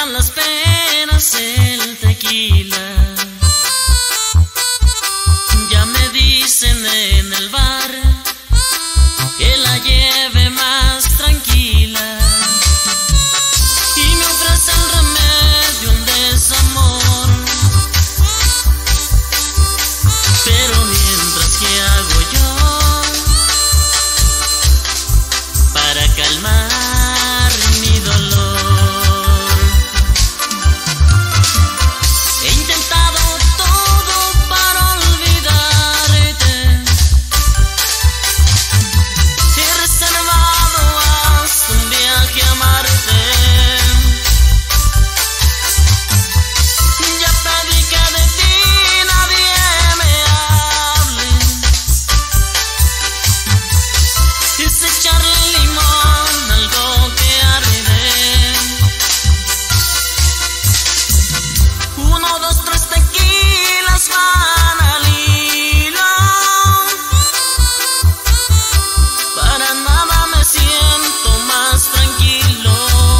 quitan las penas el tequila. Ya me dicen en el bar que la lleve más tranquila, y me ofrece el remedio, un desamor. Pero mientras, ¿qué hago yo para calmar mi dolor? He intentado todo para olvidarte, he reservado hasta un viaje a Marte. Ya pedí que de ti nadie me hable, es echarle limón a algo que arde. 1, 2, 3 tequilas van al hilo, para nada me siento más tranquilo.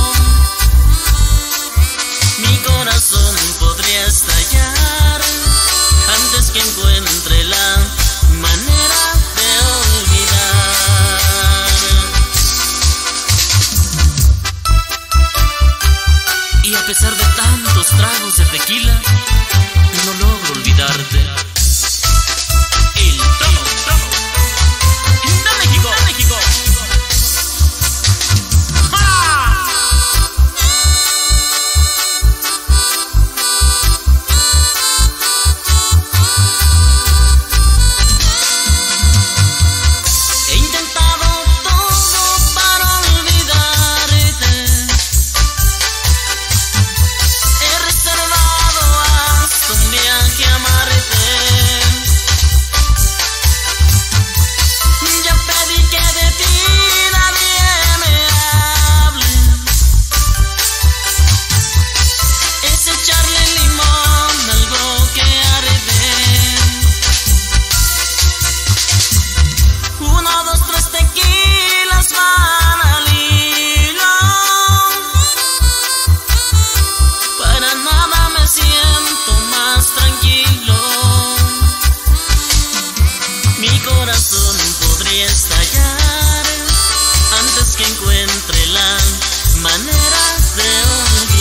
Mi corazón podría estallar antes que encuentre la manera de olvidar. Y a pesar de tantos tragos de tequila, no logro olvidarte. El tono de México, de México. ¡Ja! He intentado todo para olvidarte, he reservado hasta un viaje a Marte. Ya pedí que de ti nadie me hable, es echarle limón a algo que arde. 1, 2, 3 tequilas van al hilo, para nada me siento más tranquilo. Mi corazón podría estallar antes que encuentre la manera de olvidar.